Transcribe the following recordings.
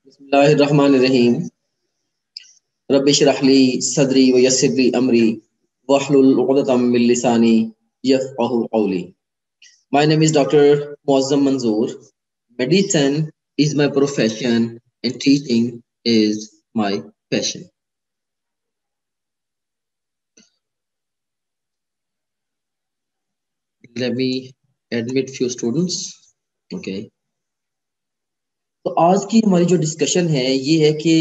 बिस्मिल्लाहिर्रहमानिर्रहीम। रब्बि इश्रह ली सदरी व यस्सिर ली अमरी वहलुल उक़दतम मिन लिसानी यफ़क़हू क़ौली। My name is Dr. Muazzam Manzoor. Medicine is my profession and teaching is my passion. Let me admit few students. Okay. तो आज की हमारी जो डिस्कशन है ये है कि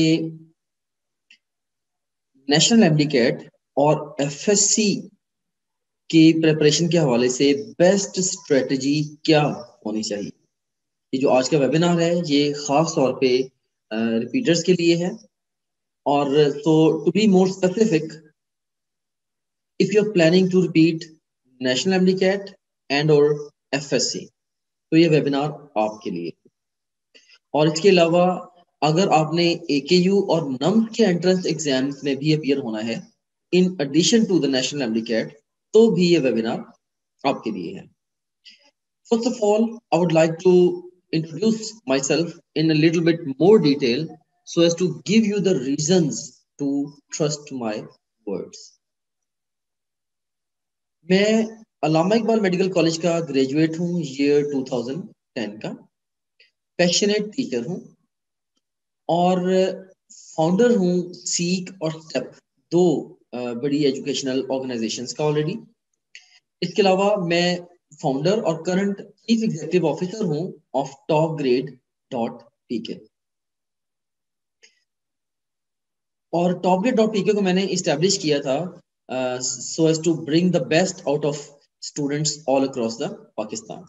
नेशनल एमडीकैट और एफएससी की प्रिपरेशन के हवाले से बेस्ट स्ट्रेटजी क्या होनी चाहिए। ये जो आज का वेबिनार है ये खास तौर पे रिपीटर्स के लिए है। और तो to be more specific, if you are planning to repeat national MDCAT and और एफएससी तो ये वेबिनार आपके लिए। और इसके अलावा अगर आपने एकेयू और नम के एंट्रेंस एग्जाम्स में भी अपीयर होना है in addition to the national MDCAT तो भी ये वेबिनार आपके लिए है। First of all, I would like to introduce myself in a little bit more detail so as to give you the reasons to trust my words. मैं Allama Iqbal medical college का graduate हूँ year 2010 का, passionate teacher हूँ और founder हूँ seek और step, दो बड़ी एजुकेशनल ऑर्गेनाइजेशंस का ऑलरेडी। इसके अलावा मैं फाउंडर और करंट चीफ एग्जीक्यूटिव ऑफिसर हूं ऑफ topgrade.pk। और topgrade.pk को मैंने इस्टेब्लिश किया था so as to bring the best out of students all across the Pakistan.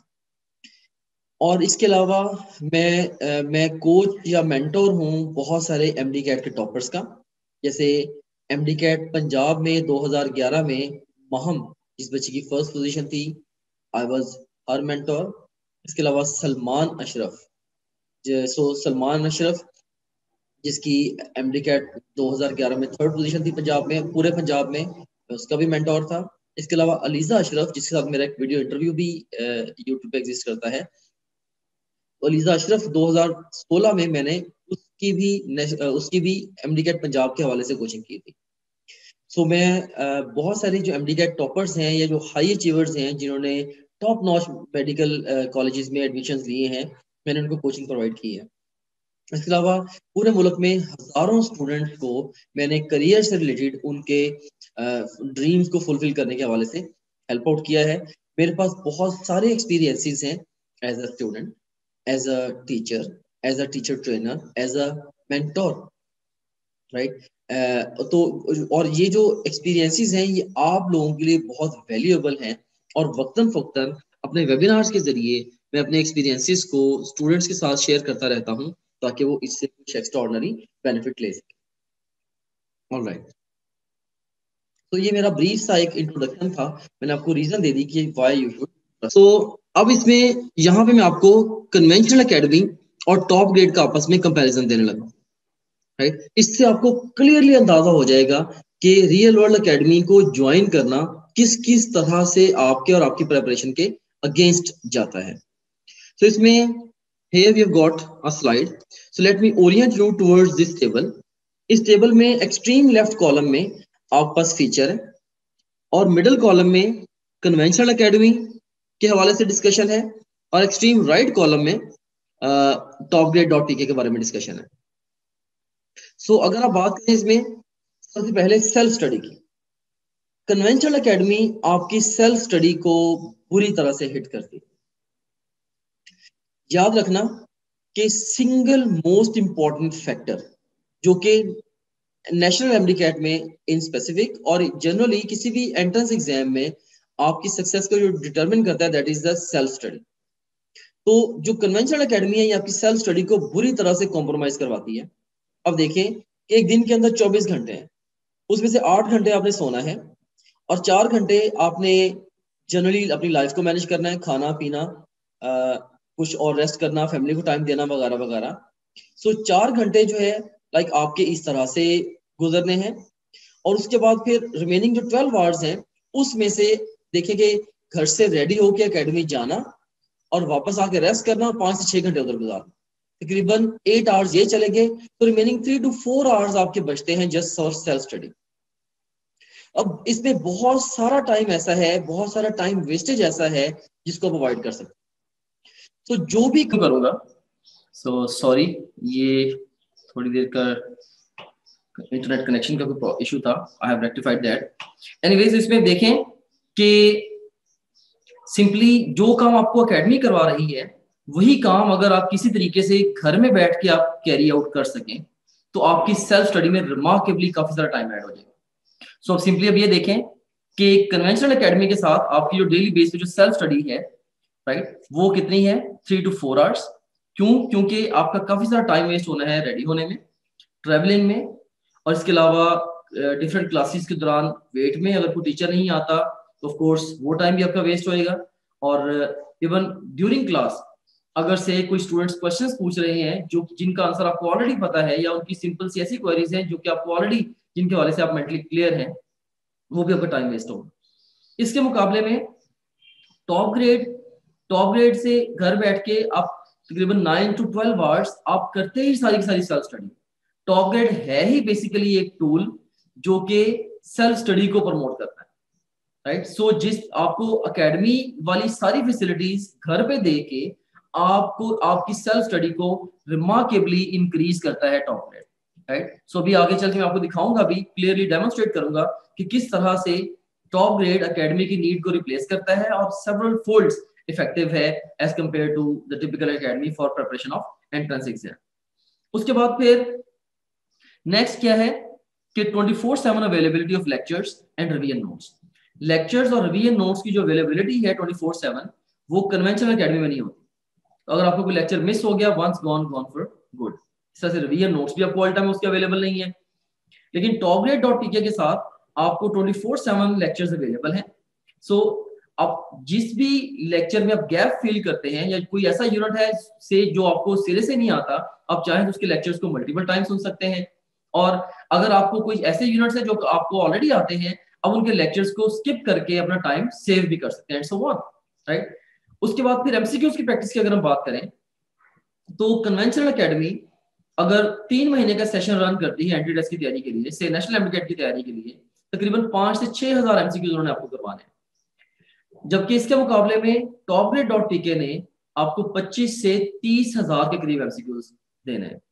और इसके अलावा मैं कोच या मेंटोर हूं बहुत सारे एमडीकैट के टॉपर्स का। जैसे एमडीकैट पंजाब में 2011 में महम जिस बच्चे की फर्स्ट पोजीशन थी, आई वाज हर मेंटोर। इसके अलावा सलमान अशरफ, सलमान अशरफ जिसकी एमडीकैट 2011 में थर्ड पोजीशन थी पंजाब में, पूरे पंजाब में, मैं उसका भी मेंटोर था। इसके अलावा अलीजा अशरफ जिसके साथ मेरा एक वीडियो इंटरव्यू भी यूट्यूब पे एग्जिस्ट करता है। तो अलीजा अशरफ 2016 में मैंने उसकी भी एमडीकैट पंजाब के हवाले से कोचिंग की थी। सो मैं बहुत सारे जो एमडीकैट टॉपर्स हैं या जो हाई अचीवर्स हैं जिन्होंने टॉप नॉच मेडिकल कॉलेजेस में एडमिशंस लिए हैं, मैंने उनको कोचिंग प्रोवाइड की है। इसके अलावा पूरे मुल्क में हजारों स्टूडेंट्स को मैंने करियर से रिलेटेड उनके ड्रीम्स को फुलफिल करने के हवाले से हेल्प आउट किया है। मेरे पास बहुत सारे एक्सपीरियंसेस हैं as a student, as a teacher, as a teacher trainer, as a mentor, right. तो और ये जो एक्सपीरियंसेस हैं ये आप लोगों के लिए बहुत वैल्यूएबल हैं और वक्तन फक्तन अपने वेबिनार्स के जरिए मैं अपने एक्सपीरियंसेस को स्टूडेंट्स के साथ शेयर करता रहता हूं ताकि वो इससे कुछ एक्स्ट्राऑर्डिनरी बेनिफिट ले सके। ऑलराइट, तो ये मेरा ब्रीफ सा एक इंट्रोडक्शन था। मैंने आपको रीजन दे दी कि व्हाई यू शुड। सो अब इसमें यहाँ पे मैं आपको कन्वेंशनल एकेडमी और टॉप ग्रेड का आपस में कंपैरिजन देने लगा, राइट। इससे आपको क्लियरली अंदाजा हो जाएगा कि रियल वर्ल्ड एकेडमी को ज्वाइन करना किस किस तरह से आपके और आपकी प्रिपरेशन के अगेंस्ट जाता है। तो इसमें here we have got a slide, so let me orient you towards this table. इस टेबल में एक्सट्रीम लेफ्ट कॉलम में आपके पास फीचर है और मिडिल कॉलम में कन्वेंशनल एकेडमी के हवाले से डिस्कशन है और एक्सट्रीम राइट कॉलम में topgrade.pk के बारे में डिस्कशन है। सो अगर आप बात करें इसमें सबसे पहले सेल्फ स्टडी की, कन्वेंशनल एकेडमी आपकी सेल्फ स्टडी को बुरी तरह से हिट करती है। याद रखना कि सिंगल मोस्ट इंपॉर्टेंट फैक्टर जो कि नेशनल एमडीकैट में इन स्पेसिफिक और जनरली किसी भी एंट्रेंस एग्जाम में आपकी सक्सेस को जो डिटरमिन करता है that is the self study. तो जो कन्वेंशनल एकेडमी है ये आपकी सेल्फ स्टडी को बुरी तरह से कॉम्प्रोमाइज करवाती है। अब देखें कि एक दिन के अंदर 24 घंटे हैं, उसमें से 8 घंटे आपने सोना है और 4 घंटे आपने जनरली अपनी लाइफ को मैनेज करना है, खाना पीना, कुछ और रेस्ट करना, फैमिली को टाइम देना वगैरह वगैरह। सो 4 घंटे जो है लाइक आपके इस तरह से गुजरने हैं और उसके बाद फिर रिमेनिंग जो 12 आवर्स हैं उसमें से देखेंगे घर से रेडी होके एकेडमी जाना और वापस आके रेस्ट करना और 5 से 6 घंटे उधर गुजारना। तकरीबन 8 आवर्स ये चले गए, तो रिमेनिंग 3 to 4 आवर्स आपके बचते हैं जस्ट फॉर सेल्फ स्टडी। अब इसमें बहुत सारा टाइम ऐसा है, बहुत सारा टाइम वेस्टेज ऐसा है जिसको आप अवॉइड कर सकते। तो जो भी करूंगा, सो सॉरी, ये थोड़ी देर का इंटरनेट कनेक्शन का कोई इशू था, I have rectified that. Anyways, इसमें देखें कि सिंपली जो काम आपको एकेडमी करवा रही है वही काम अगर आप किसी तरीके से घर में बैठ के आप कैरी आउट कर सकें तो आपकी सेल्फ स्टडी में रिमार्केबली काफी सारा टाइम ऐड हो जाएगा। सो सिंपली अब ये देखें कि कन्वेंशनल एकेडमी के साथ आपकी जो डेली बेस पे जो सेल्फ स्टडी है, राइट, वो कितनी है? 3 to 4 आवर्स। क्यों? क्योंकि आपका काफी सारा टाइम वेस्ट होना है रेडी होने में, ट्रेवलिंग में, और इसके अलावा डिफरेंट क्लासेस के दौरान वेट में अगर कोई टीचर नहीं आता तो ऑफ कोर्स वो टाइम भी आपका वेस्ट होएगा। और इवन ड्यूरिंग क्लास अगर से कोई स्टूडेंट्स क्वेश्चंस पूछ रहे हैं जो जिनका आंसर आपको ऑलरेडी पता है, या उनकी सिंपल सी ऐसी क्वेरीज हैं जो कि आपको ऑलरेडी, जिनके हवाले से आप मेंटली क्लियर हैं, वो भी आपका टाइम वेस्ट होगा। इसके मुकाबले में टॉप ग्रेड से घर बैठ के आप तकरीबन 9 to 12 आवर्स आप करते ही सारी की सारी सेल्फ स्टडी। टॉप ग्रेड है ही बेसिकली एक टूल जो कि सेल्फ स्टडी को प्रमोट करता है, राइट। सो जिस आपको एकेडमी वाली सारी फैसिलिटीज घर पे दे के आपको आपकी सेल्फ स्टडी को रिमार्केबली इंक्रीज करता है टॉप ग्रेड, राइट। सो अभी आगे चल के मैं आपको दिखाऊंगा, भी क्लियरली डेमोन्स्ट्रेट करूंगा कि किस तरह से टॉप ग्रेड एकेडमी की नीड को रिप्लेस करता है और सेवरल फोल्ड्स इफेक्टिव है as compare to the typical academy for preparation of entrance exam. उसके बाद फिर नेक्स्ट क्या है कि 24/7 availability of lectures and revision notes. Lectures और रिवीजन नोट्स की जो अवेलेबिलिटी है 24/7 वो कन्वेंशनल एकेडमी में नहीं होती। अगर आपको कोई लेक्चर मिस हो गया, once gone gone for good. इस तरह से रिवीजन नोट्स भी आपको ऑल टाइम उसके अवेलेबल नहीं है। लेकिन topgrade.pk के साथ आपको 24/7 लेक्चर्स अवेलेबल हैं। सो आप जिस भी लेक्चर में आप गैप फील करते हैं या कोई ऐसा यूनिट है से जो आपको सिरे से नहीं आता, आप चाहें तो उसके लेक्चर्स को मल्टीपल टाइम सुन सकते हैं। और अगर आपको कोई ऐसे यूनिट्स हैं जो आपको ऑलरेडी आते हैं, अब उनके लेक्चर्स को स्किप करके अपना टाइम सेव भी कर सकते हैं, सो ऑन, राइट। उसके बाद फिर एमसीक्यूज की प्रैक्टिस की अगर हम बात करें तो कन्वेंशनल एकेडमी अगर 3 महीने का सेशन रन करती है एंट्री टेस्ट की तैयारी के लिए, से नेशनल एमसीक्यू की तैयारी के लिए, तकरीबन 5 से 6 हजार एमसीक्यूज उन्होंने आपको करवाने हैं। जबकि इसके मुकाबले में topgrade.pk ने आपको 25 से 30 हजार के करीब एमसीक्यूज देने हैं।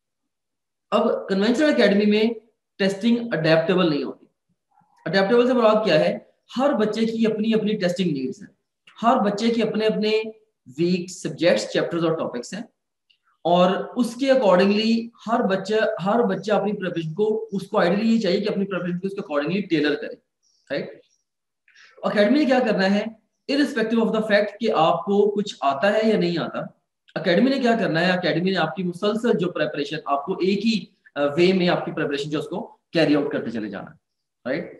अब कन्वेंशनल एकेडमी में टेस्टिंग अडेप्टेबल नहीं होती। अडेप्टेबल से मुराद क्या है? हर बच्चे की अपनी अपनी टेस्टिंग नीड्स हैं, हर बच्चे के अपने अपने वीक सब्जेक्ट्स, चैप्टर्स और टॉपिक्स हैं, और उसके अकॉर्डिंगली हर बच्चा अपनी प्रिपरेशन को, उसको आइडियली ये चाहिए कि अपनी प्रिपरेशन को उसके अकॉर्डिंगली टेलर करे, राइट। एकेडमी ने क्या करना है, इररिस्पेक्टिव ऑफ द फैक्ट कि आपको कुछ आता है या नहीं आता, एकेडमी ने क्या करना है, एकेडमी ने आपकी मुसलसल जो प्रिपरेशन, आपको एक ही वे में आपकी प्रिपरेशन जो उसको कैरी आउट करते चले जाना, राइट।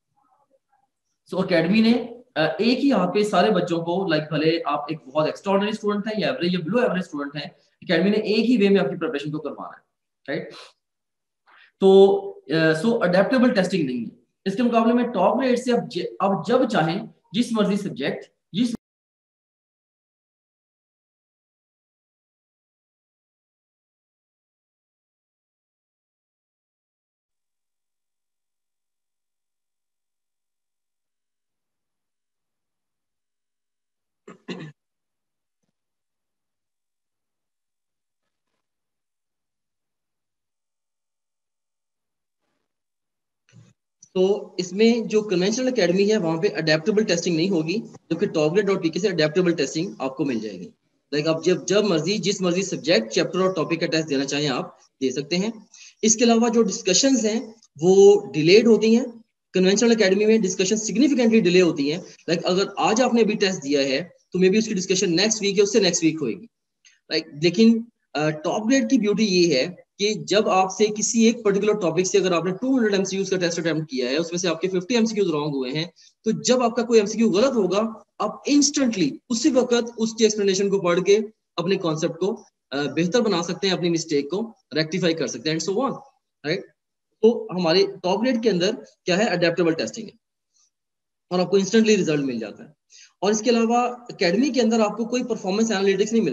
सो एकेडमी ने एक ही हाथ पे सारे बच्चों को, लाइक भले आप एक बहुत एक्स्ट्राऑर्डिनरी स्टूडेंट हैं या एवरेज या बिलो एवरेज स्टूडेंट हैं, एकेडमी ने एक ही वे में आपकी प्रिपरेशन को करवाना है, राइट। तो सो अडेप्टेबल टेस्टिंग नहीं है। इसके मुकाबले में टॉप ग्रेड से अब जब चाहें जिस मर्जी सब्जेक्ट, जिस तो इसमें जो कन्वेंशनल एकेडमी है वहां पे अडेप्टेबल टेस्टिंग नहीं होगी, जबकि topgrade.pk से अडेप्टेबल टेस्टिंग आपको मिल जाएगी। लाइक आप जब मर्जी जिस मर्जी सब्जेक्ट, चैप्टर और टॉपिक का टेस्ट देना चाहें आप दे सकते हैं। इसके अलावा जो डिस्कशंस हैं वो डिलेड होती हैं। कन्वेंशनल एकेडमी में डिस्कशन सिग्निफिकेंटली डिले होती हैं। लाइक अगर आज आपने अभी टेस्ट दिया है तो मे बी उसकी डिस्कशन नेक्स्ट वीक या उससे नेक्स्ट वीक होगी, राइट। लेकिन टॉप ग्रेड की ब्यूटी ये है कि जब आपसे किसी एक पर्टिकुलर टॉपिक से अगर आपने 200 एमसीक्यूज का टेस्ट अटेम्प्ट किया है, उसमें से आपके 50 एमसीक्यूज रॉन्ग हुए हैं, तो जब आपका कोई एमसीक्यू गलत होगा, आप इंस्टेंटली उसी वक्त उसकी एक्सप्लेनेशन को पढ़ के अपने कॉन्सेप्ट को बेहतर बना सकते हैं, अपनी मिस्टेक को रेक्टिफाई कर सकते हैं, एंड सो ऑन, राइट। तो हमारे टॉप ग्रेड के अंदर क्या है, अडेप्टेबल टेस्टिंग है और आपको इंस्टेंटली रिजल्ट मिल जाता है। और इसके अलावा एकेडमी के अंदर आपको कोई परफॉर्मेंस एनालिटिक्स नहीं मिलते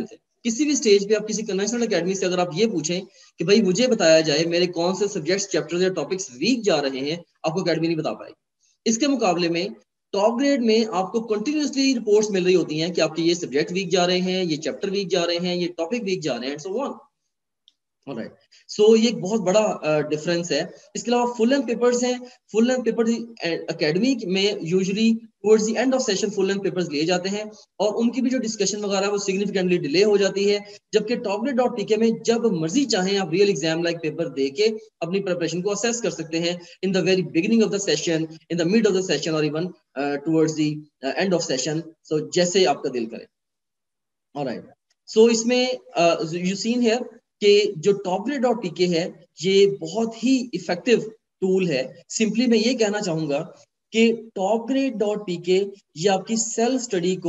किसी भी स्टेज पे आप किसी कन्वेंशनल एकेडमी से अगर आप ये पूछें कि भाई मुझे बताया जाए मेरे कौन से सब्जेक्ट्स, चैप्टर्स या टॉपिक्स वीक जा रहे हैं, आपको एकेडमी नहीं बता पाएगी। इसके मुकाबले में टॉप ग्रेड में आपको कंटिन्यूसली रिपोर्ट्स मिल रही होती हैं कि आपके ये सब्जेक्ट वीक जा रहे हैं, ये चैप्टर वीक जा रहे हैं, ये टॉपिक वीक जा रहे हैं, सो ऑन। ऑलराइट, सो ये एक बहुत बड़ा डिफरेंस है। इसके अलावा फुल लेंथ पेपर्स हैं। फुल लेंथ पेपर एकेडमी में usually towards the end of session full length papers लिए जाते हैं और उनकी भी जो डिस्कशन वगैरह है वो सिग्निफिकेंटली डिले हो जाती है। जबकि टॉपग्रेड.pk में जब मर्जी चाहें आप रियल एग्जाम लाइक पेपर देके अपनी प्रिपरेशन को असेस कर सकते हैं in the very beginning of the session, in the mid of the session और even towards the end of session, so जैसे आपका दिल करे। ऑलराइट, सो इसमें यू सीन हियर कि जो टॉपग्रेड.pk है ये बहुत ही इफेक्टिव टूल है। सिंपली मैं ये कहना चाहूंगा कि टॉपग्रेड.pk ये आपकी सेल्फ स्टडी को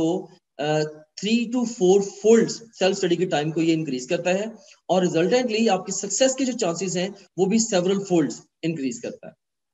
3 to 4 फोल्ड सेल्फ स्टडी के टाइम को ये इंक्रीज करता है और रिजल्टेंटली आपकी सक्सेस के जो चांसेस हैं वो भी सेवरल फोल्ड्स इंक्रीज करता है।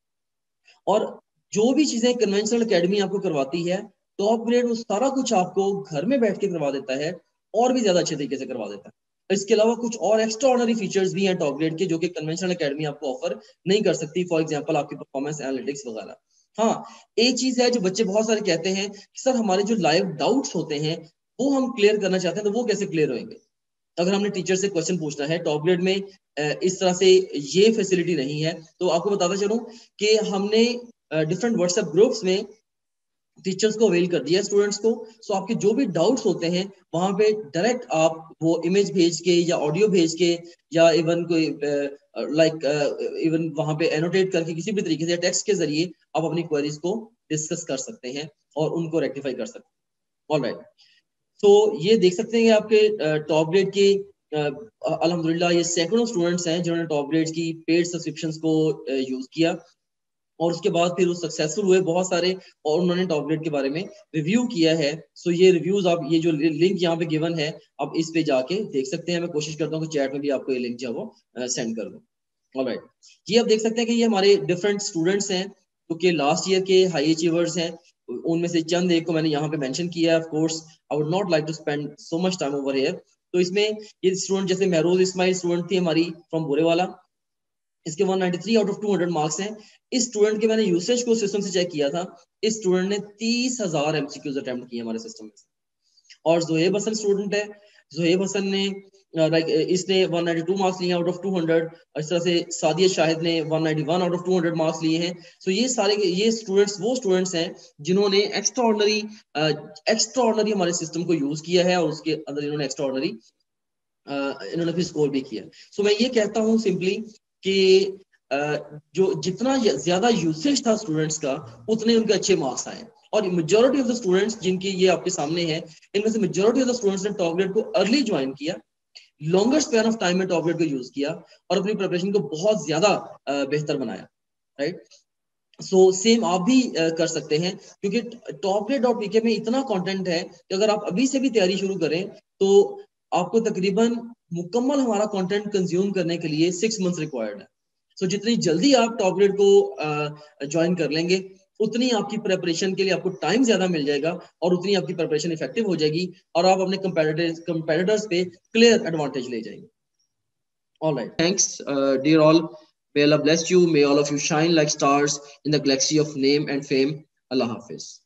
और जो भी चीजें कन्वेंशनल एकेडमी आपको करवाती है, टॉप ग्रेड वो सारा कुछ आपको घर में बैठ के करवा देता है और भी ज्यादा अच्छे तरीके से करवा देता है। इसके अलावा कुछ और एक्स्ट्रा ऑर्डिनरी फीचर्स भी हैं टॉप ग्रेड के जो कि कन्वेंशनल एकेडमी आपको ऑफर नहीं कर सकती। फॉर एग्जांपल आपकी परफॉर्मेंस एनालिटिक्स वगैरह। हाँ, एक चीज है जो बच्चे बहुत सारे कहते हैं कि सर हमारे जो लाइव डाउट्स होते हैं वो हम क्लियर करना चाहते हैं, तो वो कैसे क्लियर होंगे? अगर हमने टीचर से क्वेश्चन पूछना है टॉप ग्रेड में इस तरह से ये फैसिलिटी नहीं है। तो आपको बताता चलूं कि हमने डिफरेंट व्हाट्सएप ग्रुप्स में टीचर्स को अवेल कर दिया स्टूडेंट्स को। सो आपके जो भी डाउट्स होते हैं वहां पे डायरेक्ट आप वो इमेज भेज के या ऑडियो भेज के या इवन कोई लाइक इवन वहां पे एनोटेट करके किसी भी तरीके से टेक्स्ट के जरिए आप अपनी क्वेरीज को डिस्कस कर सकते हैं और उनको रेक्टिफाई कर सकते हैं। ऑलराइट, तो ये देख सकते हैं कि आपके टॉप ग्रेड के अल्हम्दुलिल्लाह ये सैकड़ों स्टूडेंट्स हैं जिन्होंने टॉप ग्रेड की पेड सब्सक्रिप्शंस को यूज किया और उसके बाद फिर वो सक्सेसफुल हुए बहुत सारे और उन्होंने टॉप ग्रेड के बारे में रिव्यू किया है। सो ये रिव्यूज आप ये जो लिंक यहाँ पे गिवन है आप इस पे जाके देख सकते हैं। मैं कोशिश करता हूँ कि चैट में भी आपको ये लिंक जो है वो सेंड कर दूँ। ऑलराइट, ये आप देख सकते हैं कि ये हमारे डिफरेंट स्टूडेंट्स हैं क्योंकि लास्ट ईयर के हाई अचीवर्स हैं। उनमें से चंद एक को मैंने यहाँ पे मेंशन किया है। Of course I would not like to spend so much time over here. तो इसमें ये स्टूडेंट जैसे महरोज इस्माइल स्टूडेंट थी हमारी फ्रॉम बोरेवाला, इसके 193 आउट ऑफ 200 मार्क्स हैं। इस स्टूडेंट के मैंने यूसेज को सिस्टम से चेक किया था, इस स्टूडेंट ने 30,000 एमसीक्यूज अटेम्प्ट किए हमारे सिस्टम में। और जोहेब हसन स्टूडेंट है, जोहेब हसन ने लाइक इसने 192 मार्क्स लिए आउट ऑफ 200। इस तरह से सादिया शाहिद ने 191 आउट ऑफ 200 मार्क्स लिए हैं। सो ये सारे ये स्टूडेंट्स वो स्टूडेंट्स हैं जिन्होंने एक्स्ट्रा ऑर्डिनरी हमारे सिस्टम को यूज किया है और उसके अंदर इन्होंने एक्स्ट्रा ऑर्डिनरी इन्होंने फिर स्कोर भी किया। सो मैं ये कहता हूँ सिंपली कि जो जितना ज्यादा यूसेज था स्टूडेंट्स का उतने उनके अच्छे मार्क्स आए। और मेजॉरिटी ऑफ द स्टूडेंट्स जिनके ये आपके सामने है इनमें से मेजॉरिटी ऑफ द स्टूडेंट्स ने टॉप ग्रेड को अर्ली ज्वाइन किया, लॉन्गर स्पैन ऑफ टाइम में टॉप ग्रेड को यूज किया और अपनी प्रिपरेशन को बहुत ज्यादा बेहतर बनाया। राइट, सो सेम आप भी कर सकते हैं क्योंकि topgrade.pk में इतना कंटेंट है कि अगर आप अभी से भी तैयारी शुरू करें तो आपको तकरीबन मुकम्मल हमारा कंटेंट कंज्यूम करने के लिए 6 मंथ्स रिक्वायर्ड है। सो जितनी जल्दी आप टॉप ग्रेड को ज्वाइन कर लेंगे उतनी आपकी प्रिपरेशन के लिए आपको टाइम ज्यादा मिल जाएगा और उतनी आपकी प्रिपरेशन इफेक्टिव हो जाएगी और आप अपने कंपेटिटर्स पे क्लियर एडवांटेज ले जाएंगे। All right, thanks, dear all. May Allah bless you. May all of you shine like stars in the galaxy of name and fame. Allah Hafiz.